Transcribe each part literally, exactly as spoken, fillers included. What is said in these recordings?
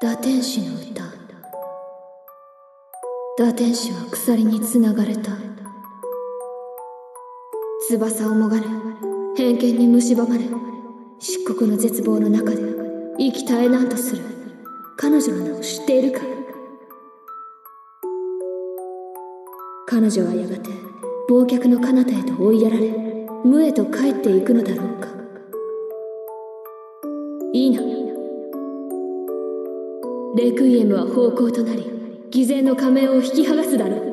堕天使の歌。堕天使は鎖につながれた。翼をもがれ、偏見に蝕まれ、漆黒の絶望の中で息絶えなんとする彼女の名を知っているか。彼女はやがて忘却の彼方へと追いやられ、無へと帰っていくのだろうか。いいな。レクイエムは方向となり、偽善の仮面を引き剥がすだろう。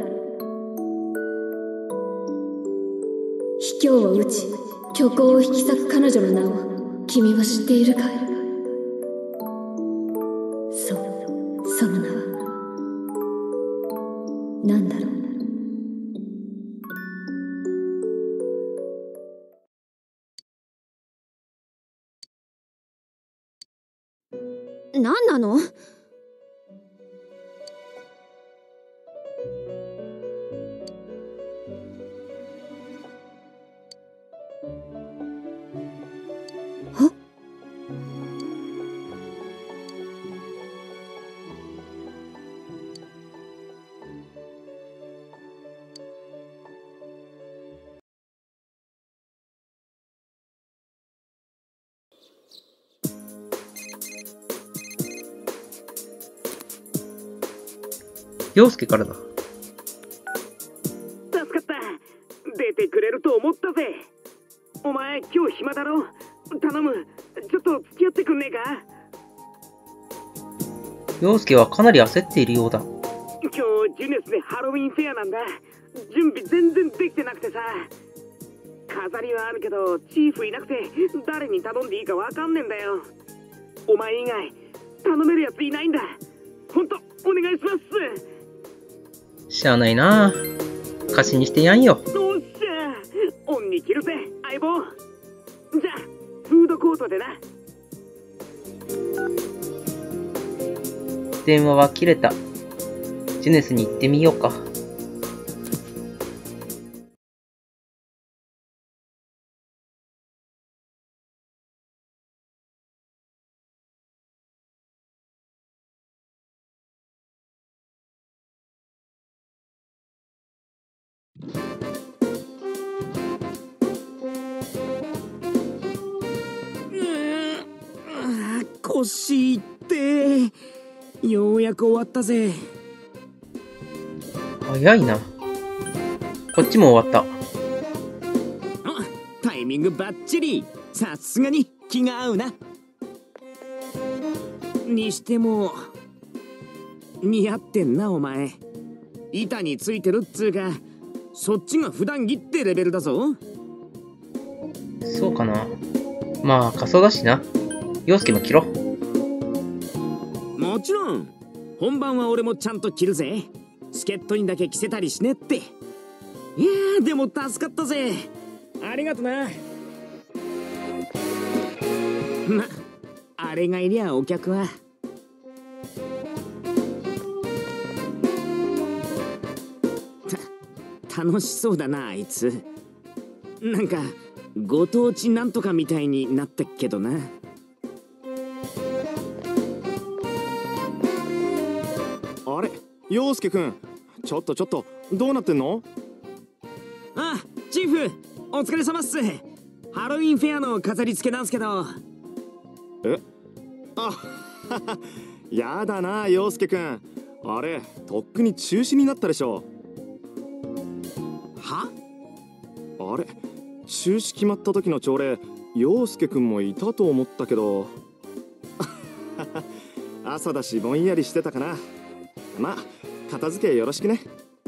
卑怯を打ち、虚構を引き裂く彼女の名を君は知っているかい。そう、その名は何だろう。 何なの？ 陽介からだ。 助かった。出てくれると思ったぜ。お前今日暇だろ。頼む、ちょっと付き合ってくんねえか。 陽介はかなり焦っているようだ。 今日ジュネスでハロウィンフェアなんだ。準備全然できてなくてさ。飾りはあるけどチーフいなくて誰に頼んでいいかわかんねえんだよ。お前以外頼めるやついないんだ。ほんとお願いします。 しゃあないな。貸しにしてやんよ。 おっしゃ、恩に着るぜ相棒。じゃあフードコートでな。 電話は切れた。ジュネスに行ってみようか。 腰ってようやく終わったぜ。 早いな。こっちも終わった。 あ、タイミングバッチリ。さすがに気が合うな。にしても似合ってんなお前。板についてるっつうか、そっちが普段着ってレベルだぞ。 そうかな。まあ仮装だしな。陽介も着ろ。 もちろん本番は俺もちゃんと着るぜ。助っ人にだけ着せたりしねって。いやーでも助かったぜ。ありがとな。ま、あれがいりゃお客は。た楽しそうだなあいつ。なんかご当地なんとかみたいになってっけどな。 あれ、陽介くん、ちょっとちょっとどうなってんの？ あ、チーフお疲れ様っす。ハロウィンフェアの飾り付けなんすけど。 え？あやだな陽介くん。あれとっくに中止になったでしょ。 は？ あれ中止決まった時の朝礼、陽介くんもいたと思ったけど朝だしぼんやりしてたかな。まあ片付けよろしくね。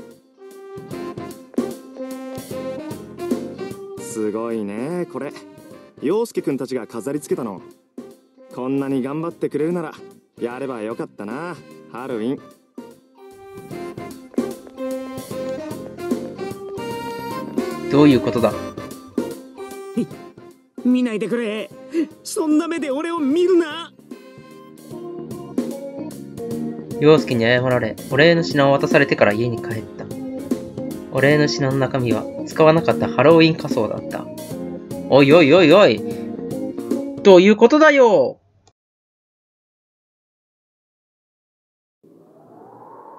すごいねこれ。陽介くんたちが飾り付けたの。こんなに頑張ってくれるならやればよかったなハロウィン。 どういうことだ？ 見ないでくれ。そんな目で俺を見るな。 陽介に謝られ、お礼の品を渡されてから家に帰った。お礼の品の中身は使わなかったハロウィン仮装だった。おいおいおいおい、どういうことだよ。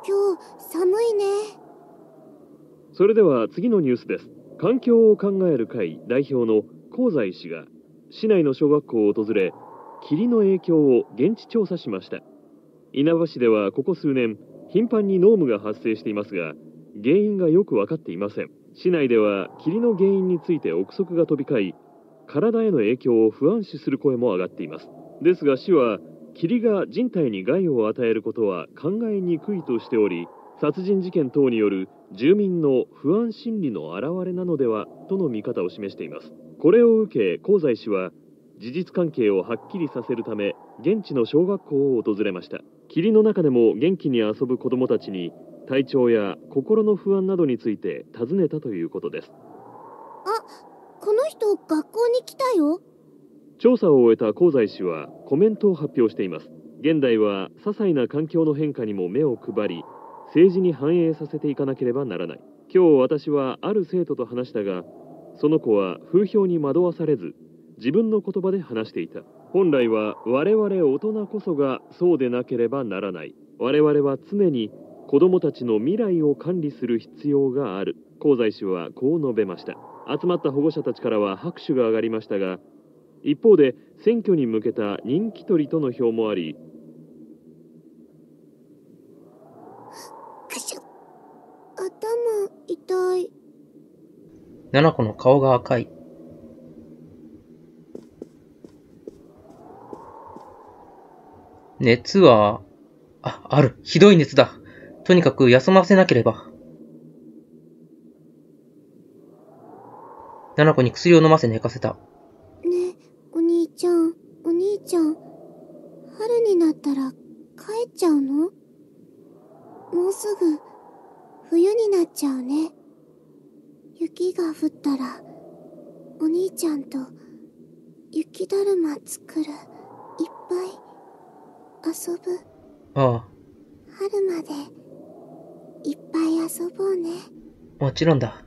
今日寒いね。 それでは次のニュースです。環境を考える会代表の香西氏が市内の小学校を訪れ、霧の影響を現地調査しました。稲葉市ではここ数年頻繁に濃霧が発生していますが、原因がよく分かっていません。市内では霧の原因について憶測が飛び交い、体への影響を不安視する声も上がっています。ですが市は霧が人体に害を与えることは考えにくいとしており、殺人事件等による住民の不安心理の表れなのではとの見方を示しています。これを受け香西氏は事実関係をはっきりさせるため現地の小学校を訪れました。霧の中でも元気に遊ぶ子どもたちに体調や心の不安などについて尋ねたということです。 あ、この人学校に来たよ。 調査を終えた香西氏はコメントを発表しています。現代は些細な環境の変化にも目を配り、政治に反映させていかなければならない。今日私はある生徒と話したが、その子は風評に惑わされず自分の言葉で話していた。本来は我々大人こそがそうでなければならない。我々は常に子どもたちの未来を管理する必要がある。香西氏はこう述べました。集まった保護者たちからは拍手が上がりましたが、一方で選挙に向けた人気取りとの票もあり、 くしゅ頭痛い。 七子の顔が赤い。熱は、あ、ある。ひどい熱だ。とにかく休ませなければ。七子に薬を飲ませ寝かせた。 ねえ、お兄ちゃん、お兄ちゃん、春になったら帰っちゃうの？もうすぐ冬になっちゃうね。雪が降ったらお兄ちゃんと雪だるま作る。いっぱい遊ぶ。 ああ。 春までいっぱい遊ぼうね。 もちろんだ。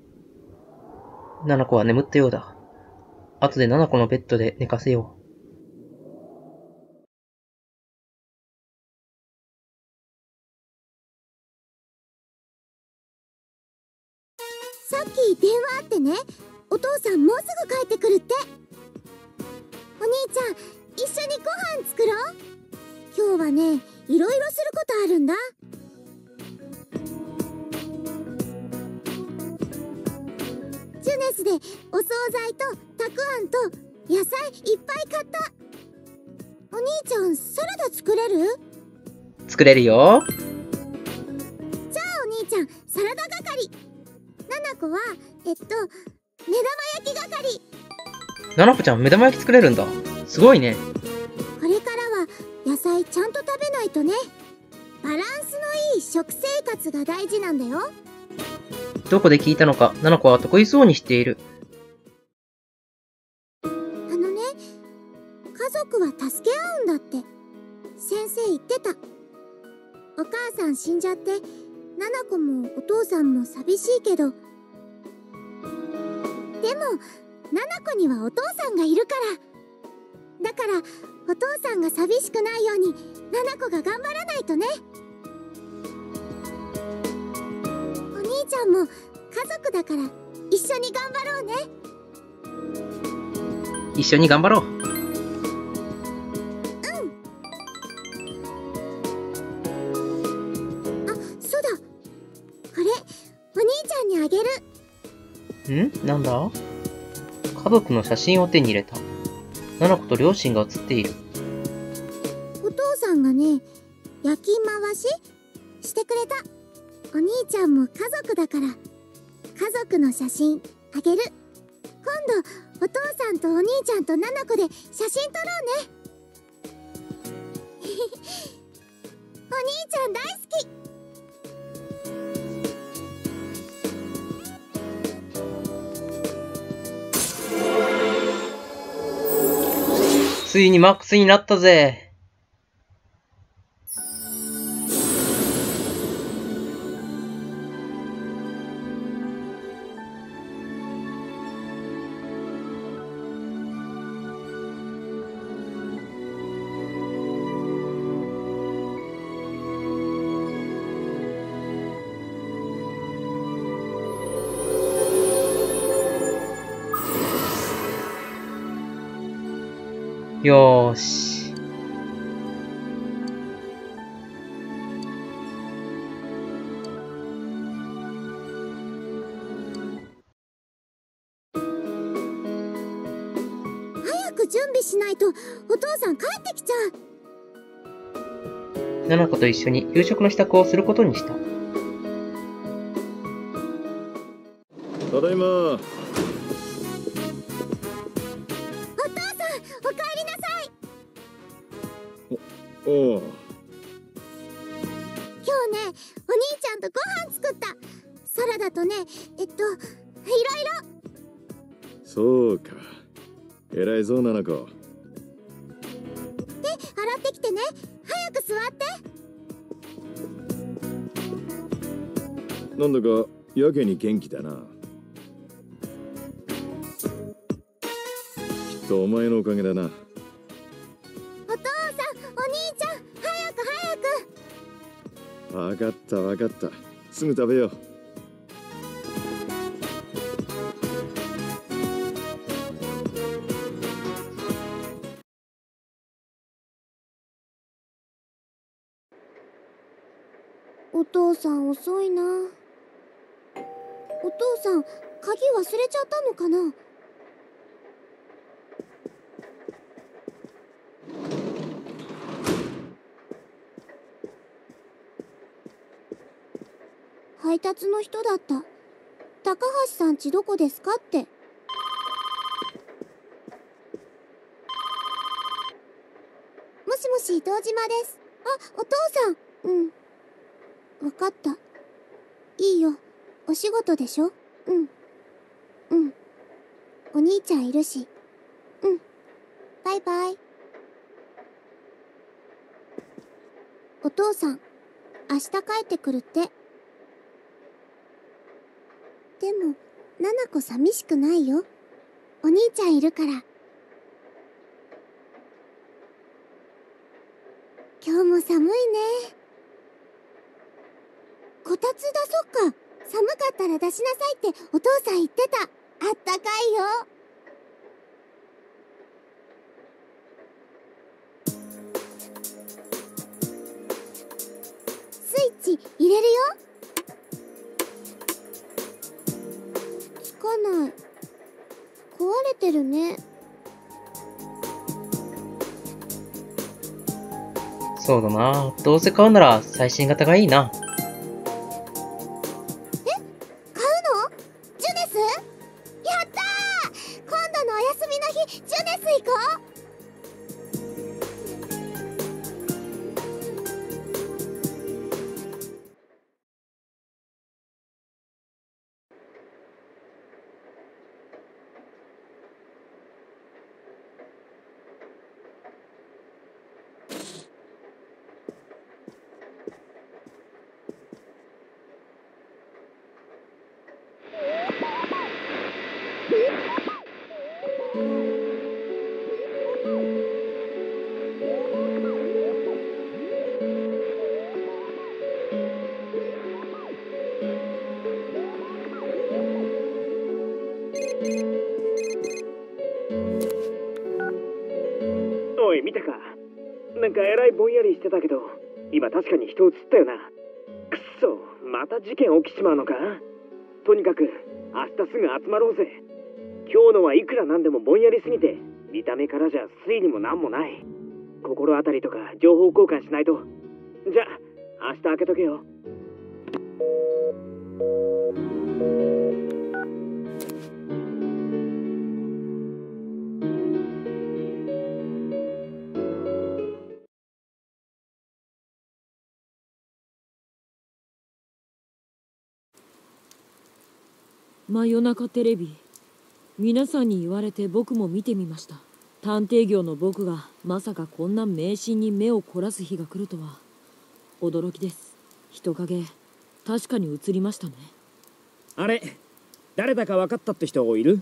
七子は眠ったようだ。後で七子のベッドで寝かせよう。 さっき電話あってね、お父さんもうすぐ帰ってくるって。お兄ちゃん、一緒にご飯作ろう。今日はね、いろいろすることあるんだ。ジュネスでお惣菜とたくあんと野菜いっぱい買った。お兄ちゃん、サラダ作れる？ 作れるよ。 じゃあお兄ちゃん、サラダ係。七子はえっと目玉焼き係。 七子ちゃん、目玉焼き作れるんだ。すごいね。 これからは野菜ちゃんと食べないとね。バランスのいい食生活が大事なんだよ。 どこで聞いたのか、七子は得意そうにしている。 あのね、家族は助け合うんだって先生言ってた。お母さん死んじゃって七子もお父さんも寂しいけど、でも七子にはお父さんがいるから。だからお父さんが寂しくないように七子が頑張らないとね。お兄ちゃんも家族だから一緒に頑張ろうね。 一緒に頑張ろう。 そうだ、これお兄ちゃんにあげる。 ん？なんだ？家族の写真を手に入れた。七子と両親が写っている。 お父さんがね、焼き回ししてくれた。お兄ちゃんも家族だから家族の写真あげる。今度お父さんとお兄ちゃんと七子で写真撮ろうね。お兄ちゃん大好き。 ついにマックスになったぜ。 よーし。 早く準備しないとお父さん帰ってきちゃう。 ナナコと一緒に夕食の支度をすることにした。 ただいま。 お父さん、お帰りなさい。 おおう。 今日ね、お兄ちゃんとご飯作った。サラダとね、えっと、いろいろ。 そうか。偉いぞ、ナナコ。 で、洗ってきてね。早く座って。 なんだかやけに元気だな。きっとお前のおかげだな。 お父さん、お兄ちゃん、早く早く。 わかったわかった。すぐ食べよう。 お父さん遅いな。お父さん、鍵忘れちゃったのかな。配達の人だった。高橋さんちどこですかって。もしもし、堂島です。あ、お父さん。うん。わかった。いいよ。お仕事でしょ。うん。うん。お兄ちゃんいるし。うん。バイバイ。お父さん、明日帰ってくるって。でも、ナナコ寂しくないよ。お兄ちゃんいるから。今日も寒いね。こたつ出そっか。寒かったら出しなさいってお父さん言ってた。あったかいよ。スイッチ入れるよ。つかない。壊れてるね。 そうだな。どうせ買うなら最新型がいいな。 おい、見たか。なんかえらいぼんやりしてたけど、今確かに人映ったよな。くっそ、また事件起きちまうのか。とにかく明日すぐ集まろうぜ。今日のはいくらなんでもぼんやりすぎて、見た目からじゃ推理もなんもない。心当たりとか情報交換しないと。じゃあ明日開けとけよ。 真夜中テレビ、皆さんに言われて僕も見てみました。探偵業の僕がまさかこんな迷信に目を凝らす日が来るとは驚きです。人影確かに映りましたね。 あれ、誰だか分かったって人いる？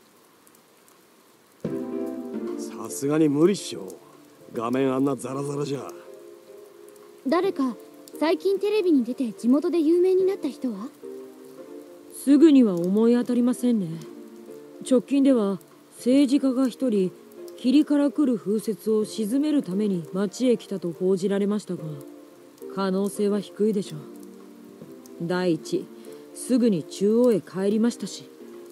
さすがに無理っしょ。画面あんなザラザラじゃ。 誰か最近テレビに出て地元で有名になった人は？ すぐには思い当たりませんね。直近では政治家が一人、 霧から来る風雪を鎮めるために町へ来たと報じられましたが、可能性は低いでしょう。第一、すぐに中央へ帰りましたし。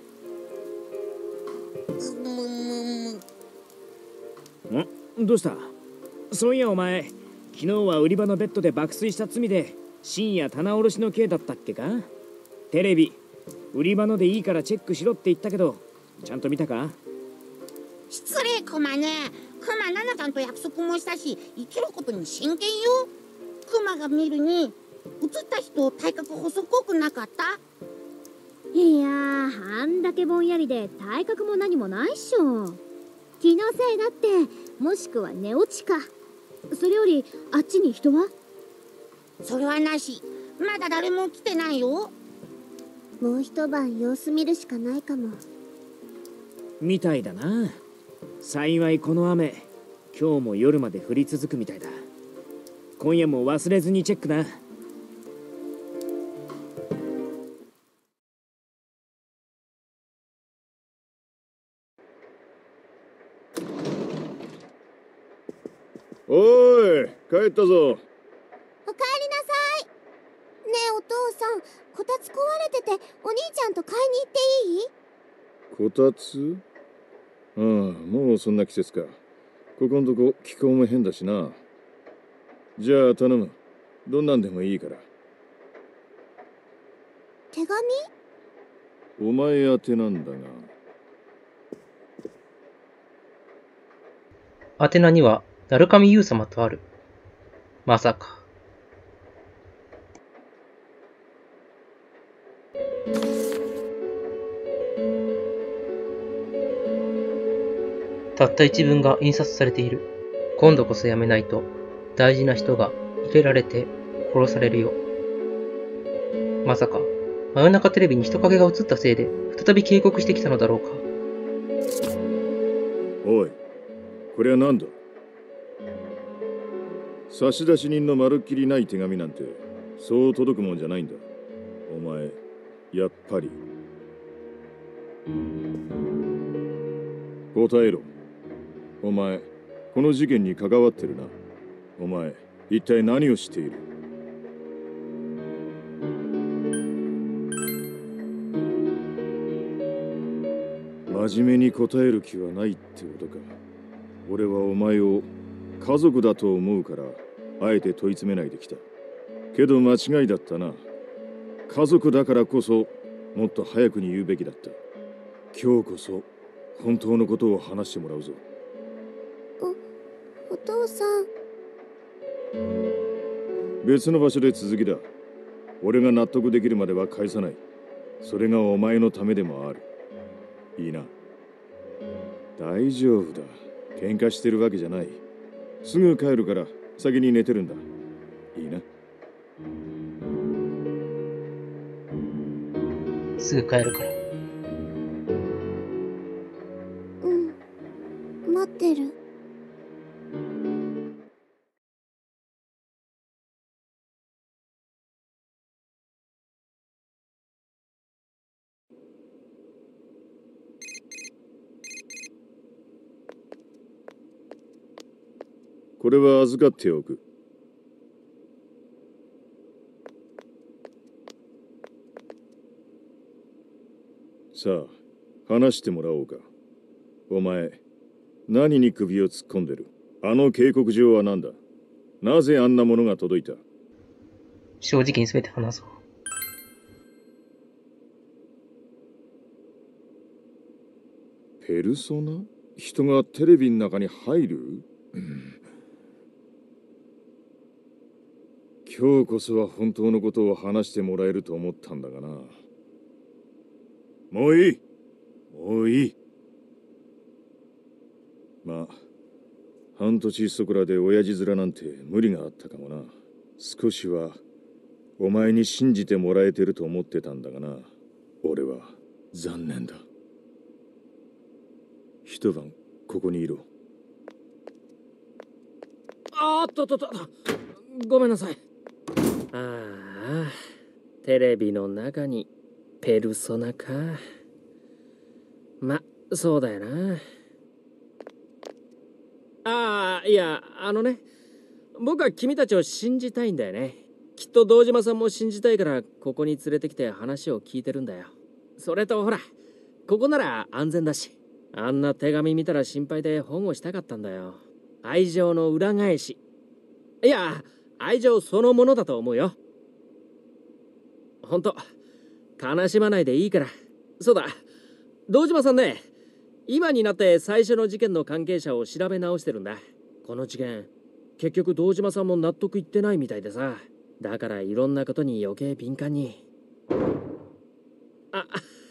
んどうした？そういやお前、昨日は売り場のベッドで爆睡した罪で深夜棚卸しの刑だったっけか？テレビ売り場のでいいからチェックしろって言ったけど、ちゃんと見たか？ 失礼クマね。クマナナちゃんと約束もしたし、生きることに真剣よ。クマが見るに映った人体格細っこくなかった？ いやー、あんだけぼんやりで体格も何もないっしょ。気のせいだって、もしくは寝落ちか。それよりあっちに人は？ それはなし。まだ誰も来てないよ。 もう一晩様子見るしかないかも。 みたいだな。幸いこの雨、今日も夜まで降り続くみたいだ。今夜も忘れずにチェックな。 おーい、帰ったぞ。 おかえりなさい。ねえお父さん、こたつ壊れててお兄ちゃんと買いに行っていい？ こたつ？ああ、もうそんな季節か。ここんとこ気候も変だしな。じゃあ頼む。どんなんでもいいから。 手紙？ お前宛てなんだが。 宛名には鳴神優様とある。まさか。たった一文が印刷されている。今度こそやめないと大事な人が入れられて殺されるよ。まさか真夜中テレビに人影が映ったせいで再び警告してきたのだろうか。 おい、これは何だ？差出人のまるっきりない手紙なんてそう届くもんじゃないんだ。お前やっぱり答えろ。お前この事件に関わってるな。お前一体何をしている？真面目に答える気はないってことか。俺はお前を家族だと思うからあえて問い詰めないできた。けど間違いだったな。家族だからこそもっと早くに言うべきだった。今日こそ本当のことを話してもらうぞ。 お、お父さん。 別の場所で続きだ。俺が納得できるまでは返さない。それがお前のためでもある。いいな。大丈夫だ。喧嘩してるわけじゃない。すぐ帰るから先に寝てるんだ。いいな。 すぐ帰るから。 うん、待ってる。 これは預かっておく。さあ、話してもらおうか。お前、何に首を突っ込んでる？あの警告状は何だ？なぜあんなものが届いた？ 正直に全て話そう。 ペルソナ？人がテレビの中に入る？今日こそは本当のことを話してもらえると思ったんだがな。もういい。もういい。まあ、半年そこらで親父面なんて無理があったかもな。少しはお前に信じてもらえてると思ってたんだがな。俺は残念だ。一晩ここにいろ。 あーっとっとっと、ごめんなさい。ああ、テレビの中にペルソナか。ま、そうだよな。 ああ、いや、あのね、僕は君たちを信じたいんだよね。きっと堂島さんも信じたいからここに連れてきて話を聞いてるんだよ。それとほら、ここなら安全だし。あんな手紙見たら心配で保護したかったんだよ。愛情の裏返し。いや、愛情そのものだと思うよ。ほんと、悲しまないでいいから。そうだ、堂島さんね、今になって最初の事件の関係者を調べ直してるんだ。この事件、結局堂島さんも納得いってないみたいでさ。だからいろんなことに余計敏感に。あ、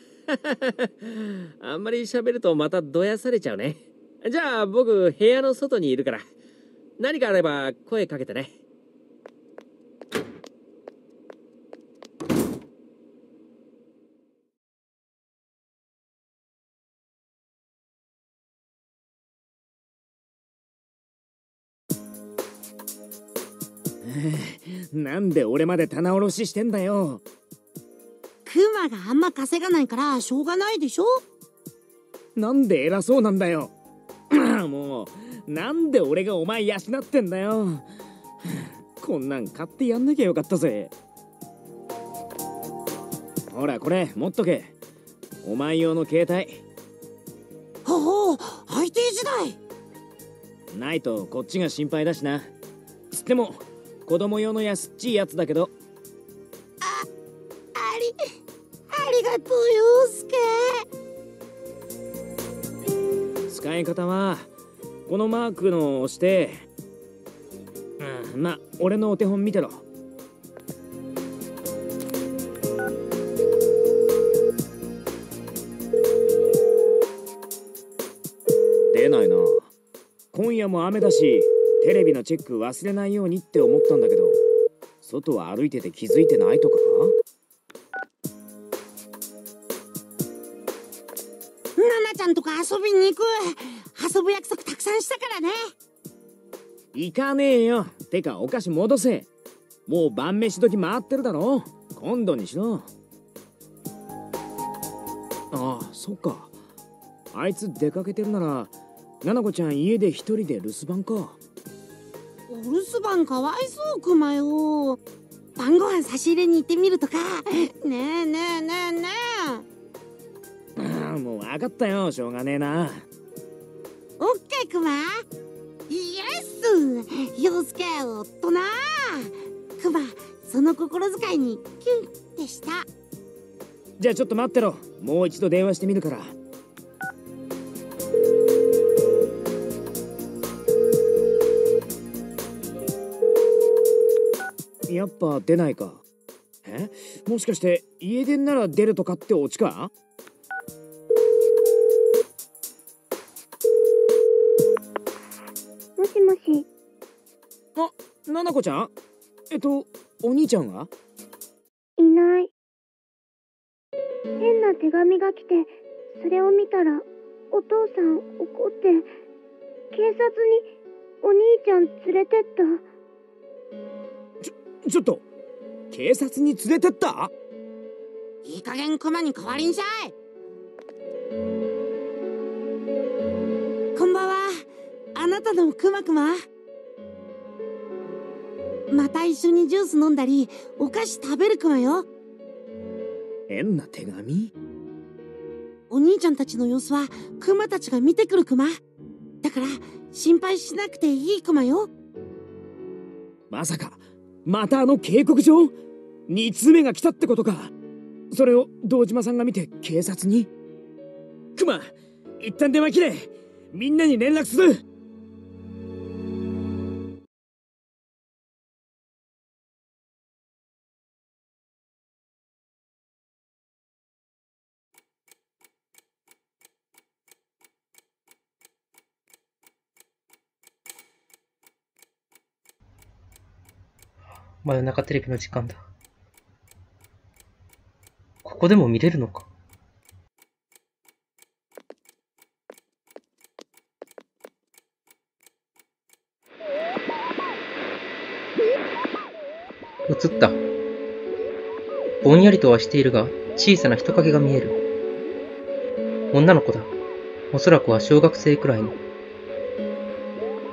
あんまり喋るとまたどやされちゃうね。じゃあ僕部屋の外にいるから、何かあれば声かけてね。 なんで俺まで棚卸ししてんだよ。 クマがあんま稼がないからしょうがないでしょ。 なんで偉そうなんだよ。もうなんで俺がお前養ってんだよ。こんなん買ってやんなきゃよかったぜ。ほらこれ持っとけ。お前用の携帯。 ほほう、アイティ時代ないとこっちが心配だしな。つっても子供用の安っちいやつだけど。 あ、あり、ありがとう陽介。 使い方はこのマークのを押して、うん、まあ俺のお手本見てろ。出ないな。今夜も雨だしテレビのチェック忘れないようにって思ったんだけど、外は歩いてて気づいてないとかか。 ナナちゃんとか遊びに行く。遊ぶ約束たくさんしたからね。 行かねえよ。てかお菓子戻せ。もう晩飯時回ってるだろ。今度にしろ。ああ、そっか。あいつ出かけてるならナナコちゃん家で一人で留守番か。 お留守番かわいそうクマよ。晩ご飯差し入れに行ってみるとか。ねえねえねえねえ。ああ、もう分かったよ。しょうがねえな。 オッケークマ。イエス。陽介おっとな。クマ、その心遣いにキュンってした。 じゃあちょっと待ってろ。もう一度電話してみるから。やっぱ出ないか。え、もしかして家電なら出るとかってオチか。 もしもし。 あ、ナナコちゃん。えっとお兄ちゃんは？ いない。変な手紙が来て、それを見たらお父さん怒って警察にお兄ちゃん連れてった。 ちょっと警察に連れてった？ いい加減クマに代わりんしゃい。こんばんは。あなたのクマクマ。また一緒にジュース飲んだりお菓子食べるクマよ。 変な手紙？ お兄ちゃんたちの様子はクマたちが見てくるクマだから心配しなくていいクマよ。 まさかまたあの警告状？につめが来たってことか。それを堂島さんが見て警察に。クマ、一旦電話切れ。みんなに連絡する。 真夜中テレビの時間だ。ここでも見れるのか。映った。ぼんやりとはしているが、小さな人影が見える。女の子だ。おそらくは小学生くらいの。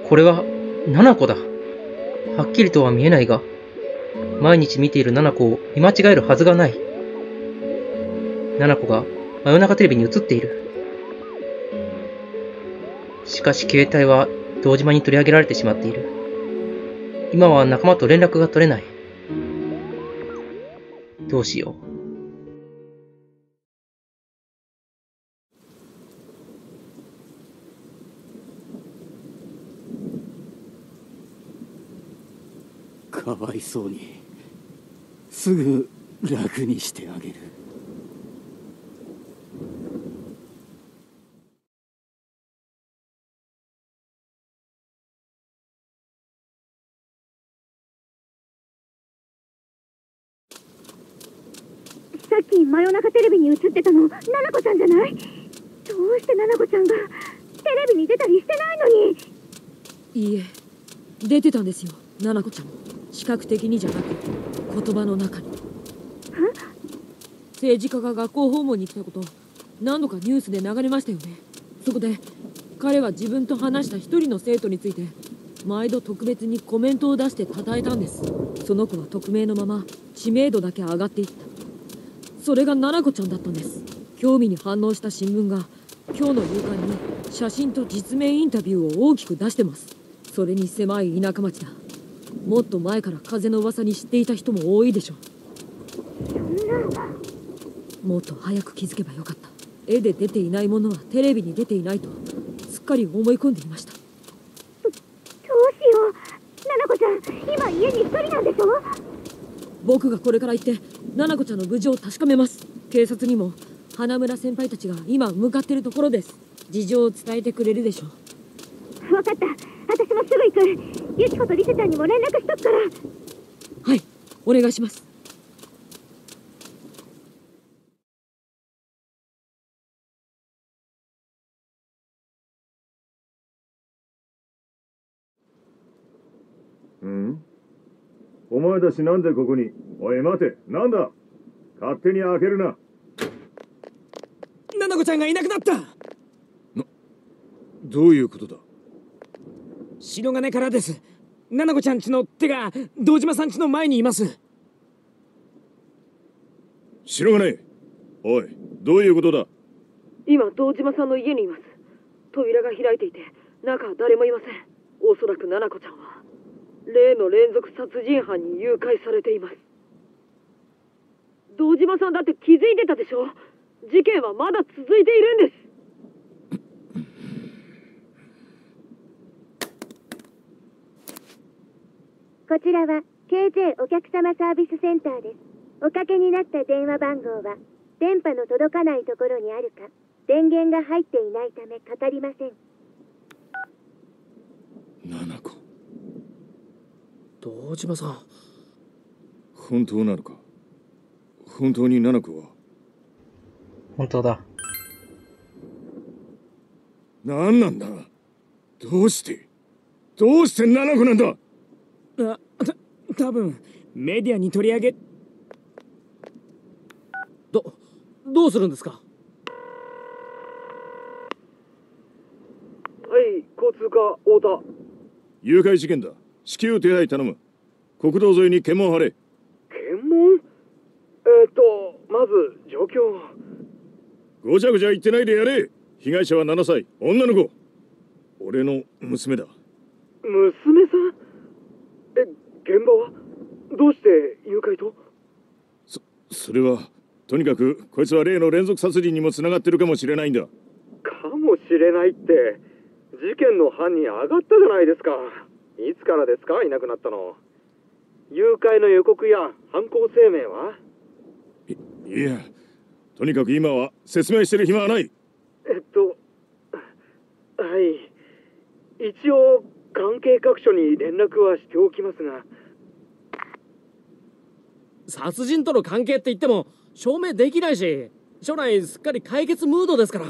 これは、ナナコだ。はっきりとは見えないが、毎日見ているナナコを見間違えるはずがない。ナナコが真夜中テレビに映っている。しかし携帯は堂島に取り上げられてしまっている。今は仲間と連絡が取れない。どうしよう。 かわいそうに。すぐ楽にしてあげる。 さっき真夜中テレビに映ってたの、ナナコちゃんじゃない？どうしてナナコちゃんがテレビに出たりしてないのに。 いいえ、出てたんですよ、ナナコちゃん。視覚的にじゃなく言葉の中に。政治家が学校訪問に来たこと何度かニュースで流れましたよね。そこで彼は自分と話した一人の生徒について毎度特別にコメントを出して称えたんです。その子は匿名のまま知名度だけ上がっていった。それがナナコちゃんだったんです。興味に反応した新聞が今日の夕刊に写真と実名インタビューを大きく出してます。それに狭い田舎町だ。もっと前から風の噂に知っていた人も多いでしょう。もっと早く気づけばよかった。絵で出ていないものはテレビに出ていないとすっかり思い込んでいました。ど、 どうしよう。ナナコちゃん、今家に一人なんでしょ？ 僕がこれから行ってナナコちゃんの無事を確かめます。警察にも花村先輩たちが今向かっているところです。事情を伝えてくれるでしょう。 分かった。私もすぐ行く。ユキコとリセちゃんにも連絡しとくから。 はい、お願いします。 ん？お前たちなんでここに？おい待て、なんだ？勝手に開けるな。 ナナコちゃんがいなくなった。な、 どういうことだ？ 白金からです。ナナコちゃんちの手が堂島さんちの前にいます。 白金、おい、どういうことだ？ 今堂島さんの家にいます。扉が開いていて中は誰もいません。おそらくナナコちゃんは例の連続殺人犯に誘拐されています。堂島さんだって気づいてたでしょ。事件はまだ続いているんです。 こちらは ケージェー お客様サービスセンターです。おかけになった電話番号は電波の届かないところにあるか、電源が入っていないためかかりません。 ナナコ、 堂島さん、 本当なのか？本当にナナコは？ 本当だ。 何なんだ？どうしてどうしてナナコなんだ？ あ、た、多分メディアに取り上げ。 ど、どうするんですか？はい、交通課太田。 誘拐事件だ。至急手配頼む。国道沿いに検問張れ。 検問？えー、っとまず状況。 ごちゃごちゃ言ってないでやれ。被害者はななさい、女の子。俺の娘だ。 娘さん？え、現場はどうして誘拐と？ そ、それはとにかくこいつは例の連続殺人にもつながってるかもしれないんだ。 かもしれないって事件の犯人上がったじゃないですか。いつからですか、いなくなったの。誘拐の予告や犯行声明は？ い、いや、とにかく今は説明してる暇はない。 えっとはい一応関係各所に連絡はしておきますが。 殺人との関係って言っても証明できないし、将来すっかり解決ムードですから。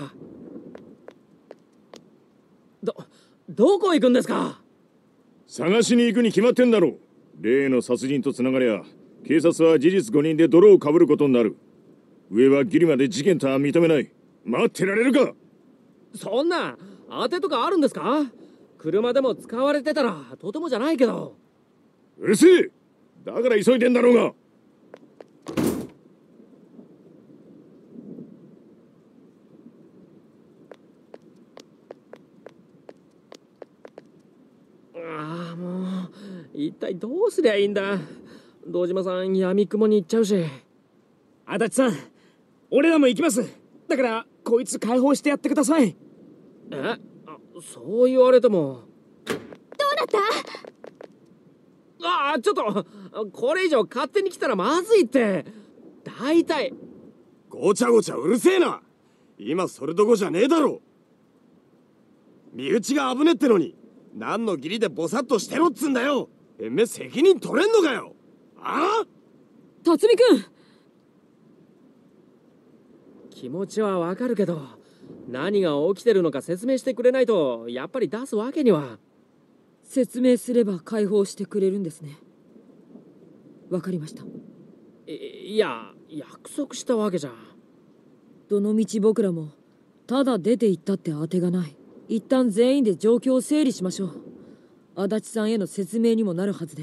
ど、どこ行くんですか？ 探しに行くに決まってんだろう。例の殺人とつながりゃ警察は事実誤認で泥をかぶることになる。上はギリまで事件とは認めない。待ってられるか？ そんな当てとかあるんですか？ 車でも使われてたらとてもじゃないけど。 うるせえ、だから急いでんだろうが。 ああ、もう一体どうすりゃいいんだ。堂島さん闇雲に行っちゃうし。 足立さん、俺らも行きます。だからこいつ解放してやってください。 え、そう言われても。 どうなった？ ああ、ちょっとこれ以上勝手に来たらまずいって。大体ごちゃごちゃうるせえな。今それどこじゃねえだろ。身内が危ねってのに何の義理でボサッとしてろっつんだよ。えめ責任取れんのかよ。ああ、 辰巳君、 気持ちはわかるけど、何が起きてるのか説明してくれないとやっぱり出すわけには。 説明すれば解放してくれるんですね。わかりました。 い, いや約束したわけじゃ。 どのみち僕らもただ出て行ったって当てがない。一旦全員で状況を整理しましょう。足立さんへの説明にもなるはずです。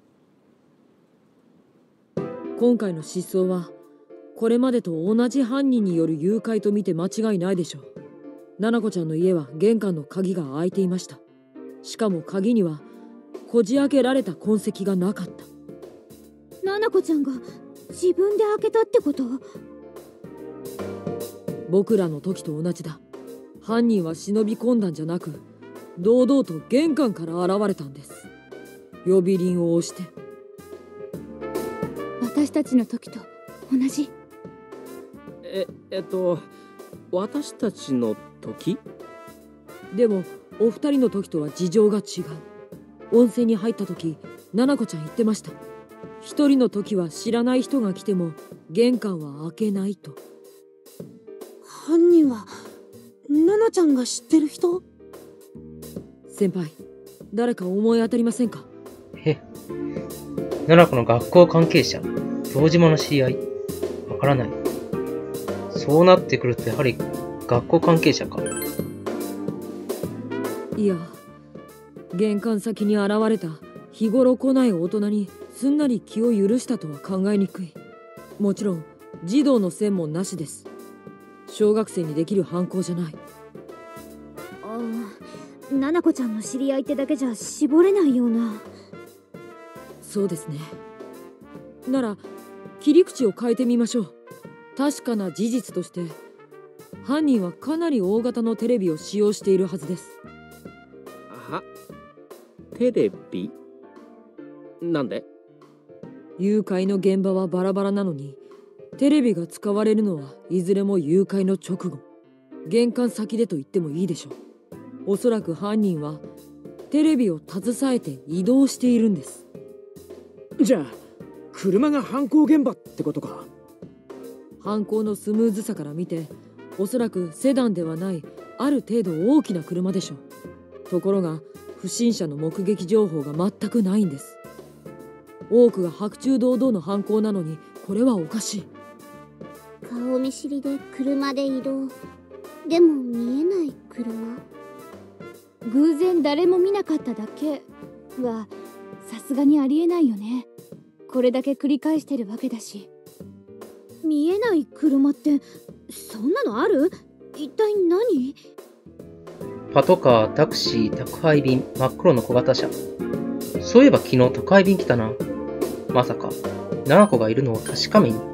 今回の失踪はこれまでと同じ犯人による誘拐と見て間違いないでしょう。七菜子ちゃんの家は玄関の鍵が開いていました。しかも鍵にはこじ開けられた痕跡がなかった。 七菜子ちゃんが自分で開けたってこと？ 僕らの時と同じだ。犯人は忍び込んだんじゃなく、堂々と玄関から現れたんです。呼び鈴を押して。 私たちの時と同じ。 え、えっと私たちの時？ でもお二人の時とは事情が違う。温泉に入った時、七菜子ちゃん言ってました。一人の時は知らない人が来ても玄関は開けないと。 犯人はナナちゃんが知ってる人？ 先輩、誰か思い当たりませんか？ え、七菜子の学校関係者、堂島の知り合い、わからない。そうなってくるとやはり学校関係者か。 いや、玄関先に現れた日頃来ない大人にすんなり気を許したとは考えにくい。もちろん児童の線もなしです。小学生にできる犯行じゃない。 ああ、七菜子ちゃんの知り合いってだけじゃ絞れないような。 そうですね。なら切り口を変えてみましょう。確かな事実として犯人はかなり大型のテレビを使用しているはずです。 は？テレビ？なんで？ 誘拐の現場はバラバラなのに、テレビが使われるのはいずれも誘拐の直後、玄関先でと言ってもいいでしょう。おそらく犯人はテレビを携えて移動しているんです。 じゃあ車が犯行現場ってことか。 犯行のスムーズさから見て、おそらくセダンではないある程度大きな車でしょう。ところが不審者の目撃情報が全くないんです。多くが白昼堂々の犯行なのに、これはおかしい。 顔見知りで車で移動。でも見えない車。 偶然誰も見なかっただけはさすがにありえないよね。これだけ繰り返してるわけだし。見えない車ってそんなのある？一体何？ パトカー、タクシー、宅配便、真っ黒の小型車。そういえば昨日宅配便来たな。まさか七菜子がいるのを確かめに。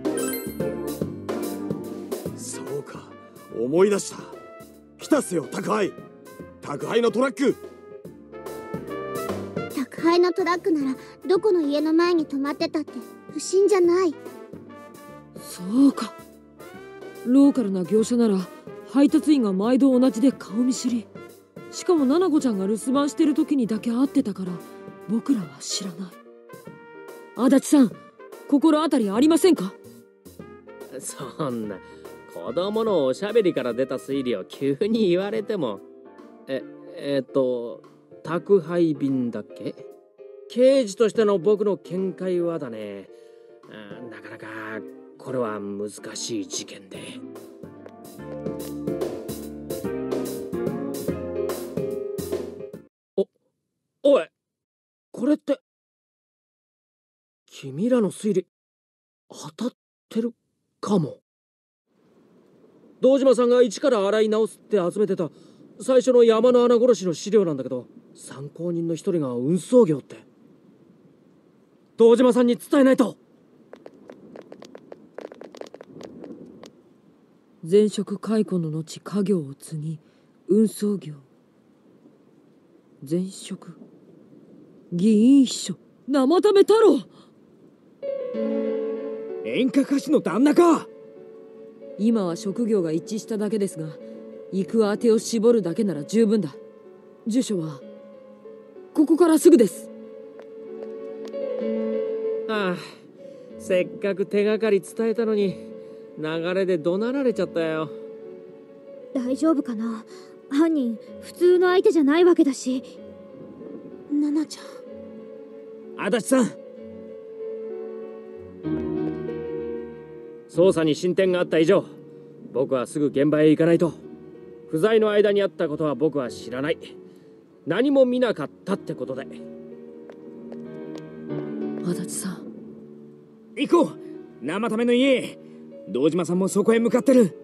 そうか、思い出した。来たっすよ、宅配。宅配のトラック。 宅配のトラックならどこの家の前に止まってたって不審じゃない。 そうか。ローカルな業者なら配達員が毎度同じで顔見知り。しかも七菜子ちゃんが留守番してる時にだけ会ってたから僕らは知らない。足立さん、心当たりありませんか？ そんな子供のおしゃべりから出た推理を急に言われても。え、えっと宅配便だっけ？刑事としての僕の見解はだね、なかなかこれは難しい事件で。 おい、これって君らの推理当たってるかも。堂島さんが一から洗い直すって集めてた最初の山の穴殺しの資料なんだけど、参考人の一人が運送業って。堂島さんに伝えないと。 前職解雇の後家業を継ぎ運送業。前職議員秘書生田目太郎。 演歌歌手の旦那か。 今は職業が一致しただけですが、行く当てを絞るだけなら十分だ。住所はここからすぐです。 ああ、せっかく手がかり伝えたのに流れで怒鳴られちゃったよ。 大丈夫かな。犯人普通の相手じゃないわけだし。 ナナちゃん。 足立さん。 捜査に進展があった以上、僕はすぐ現場へ行かないと。不在の間にあったことは僕は知らない。何も見なかったってことで。 足立さん。 行こう、生ための家。堂島さんもそこへ向かってる。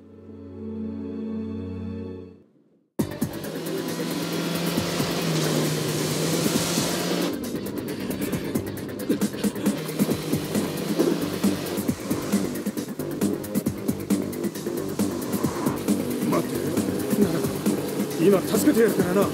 今助けてやるからな。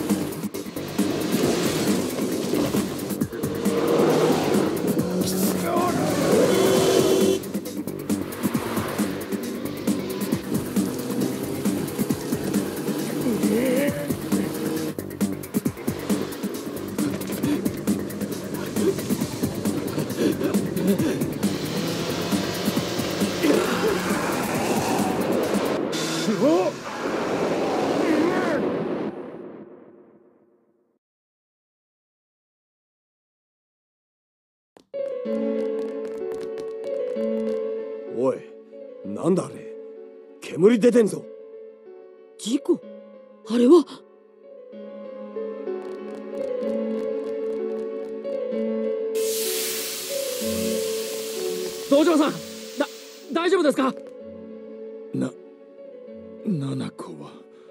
おい、なんだあれ。煙出てんぞ。 事故？あれは。 堂島さん、だ、大丈夫ですか？ な、七子は。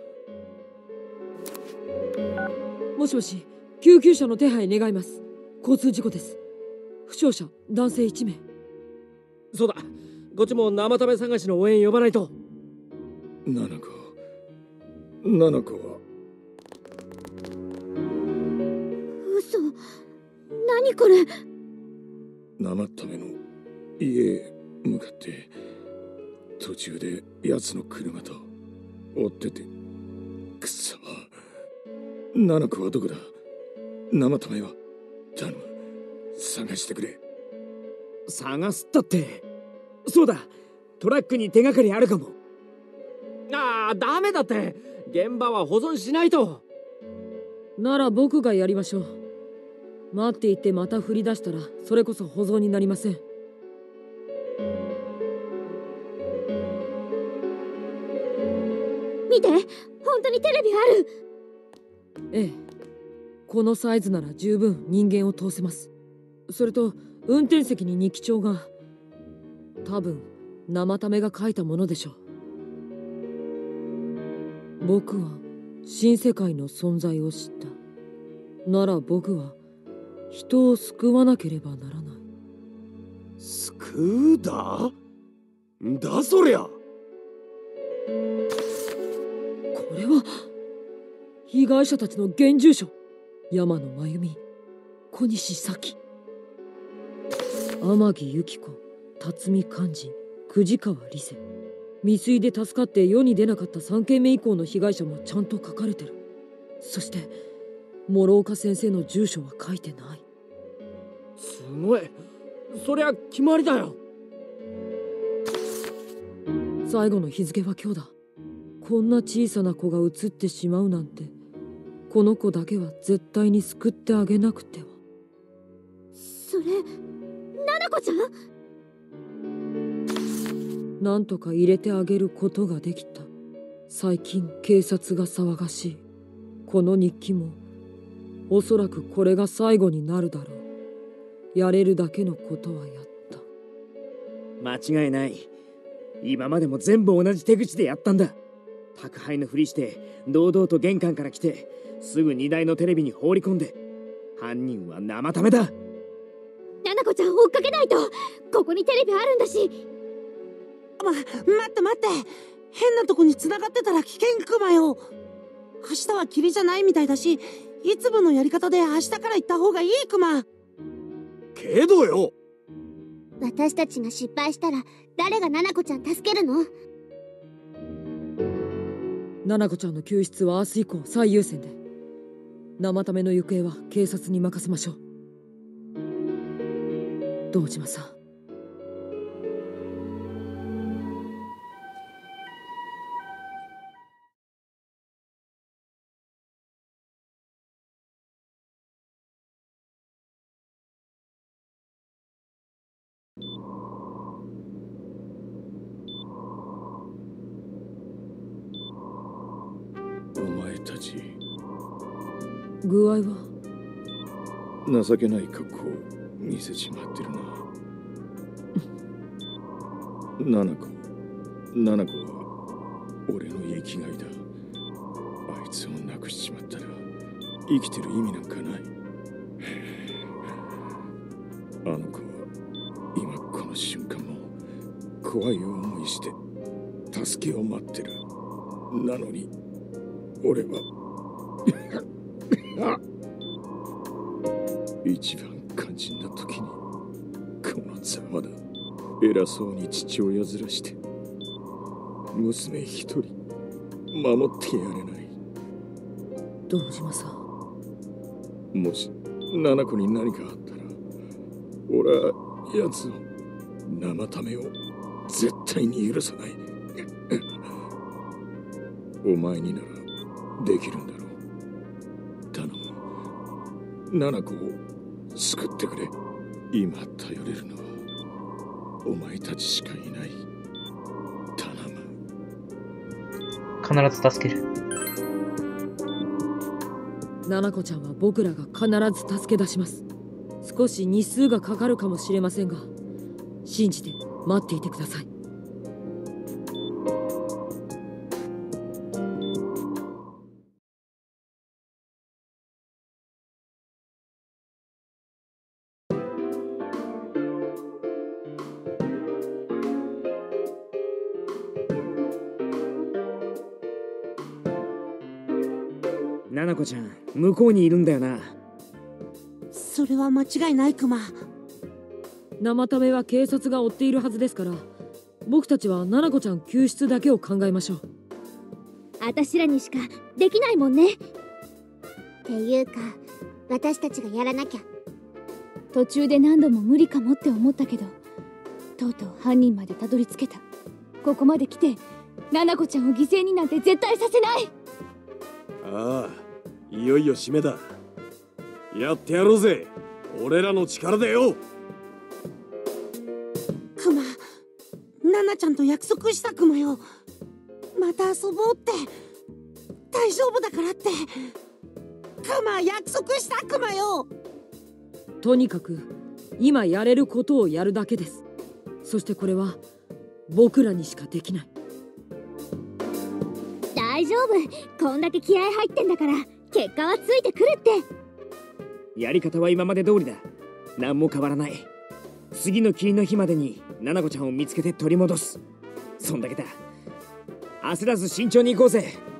もしもし、救急車の手配願います。交通事故です。負傷者男性いち名。 そうだ、こっちも生田目探しの応援呼ばないと。 七子、七子は。 嘘。何これ。 生ための家へ向かって途中で奴の車と追ってて、くそ。七子はどこだ。生ためは頼む、探してくれ。 探すったって。そうだ、トラックに手がかりあるかも。 ああ、ダメだって。現場は保存しないと。 なら僕がやりましょう。待っていてまた振り出したらそれこそ保存になりません。 見て、本当にテレビある。 ええ、このサイズなら十分人間を通せます。それと運転席に日記帳が。多分生ためが書いたものでしょう。僕は新世界の存在を知った。なら僕は人を救わなければならない。 救うだ？んだそりゃ。これは被害者たちの現住所。山野真由美、小西咲、天城由紀子、辰巳寛治、藤川理瀬。未遂で助かって世に出なかったさんけんめ以降の被害者もちゃんと書かれてる。そして諸岡先生の住所は書いてない。 すごい。そりゃ決まりだよ。 最後の日付は今日だ。こんな小さな子が映ってしまうなんて。この子だけは絶対に救ってあげなくては。 それ、七子ちゃん？ なんとか入れてあげることができた。最近警察が騒がしい。この日記もおそらくこれが最後になるだろう。やれるだけのことはやった。 間違いない。今までも全部同じ手口でやったんだ。宅配のふりして堂々と玄関から来てすぐ荷台のテレビに放り込んで、犯人は生ためだ。 ななこちゃん追っかけないと。ここにテレビあるんだし。 ま、待って待って、変なとこに繋がってたら危険クマよ。明日は霧じゃないみたいだし、いつものやり方で明日から行った方がいいクマ。 けどよ、 私たちが失敗したら誰がななこちゃん助けるの？ ななこちゃんの救出は明日以降最優先で、生ための行方は警察に任せましょう。堂島さん、 お前たち具合は？ 情けない格好見せちまってるな。七子七子は俺の生きがいだ。あいつを亡くしちまったら生きてる意味なんかない。あの子は今この瞬間も怖い思いして助けを待ってる。なのに俺は一番肝心な時にこのざまだ。偉そうに父親面して娘一人守ってやれない。 堂島さん、 もし七子に何かあったら俺は奴を生ためを絶対に許さない。お前にならできるんだろう。頼む、七子を救ってくれ。今頼れるのはお前たちしかいない。頼む。必ず助ける。 ななこちゃんは僕らが必ず助け出します。少し日数がかかるかもしれませんが、信じて待っていてください。 ななこちゃん、向こうにいるんだよな。 それは間違いないクマ。 生ためは警察が追っているはずですから、僕たちはななこちゃん救出だけを考えましょう。 あたしらにしかできないもんね。 っていうか私たちがやらなきゃ。 途中で何度も無理かもって思ったけど、とうとう犯人までたどり着けた。ここまで来てななこちゃんを犠牲になんて絶対させない。 ああ、いよいよ締めだ。やってやろうぜ、俺らの力でよ。 クマ、ナナちゃんと約束したクマよ。また遊ぼうって。大丈夫だからって。クマ、約束したクマよ。 とにかく今やれることをやるだけです。そしてこれは僕らにしかできない。 大丈夫、こんだけ気合入ってんだから結果はついてくるって。 やり方は今まで通りだ。何も変わらない。次の霧の日までにななこちゃんを見つけて取り戻す。そんだけだ。焦らず慎重に行こうぜ。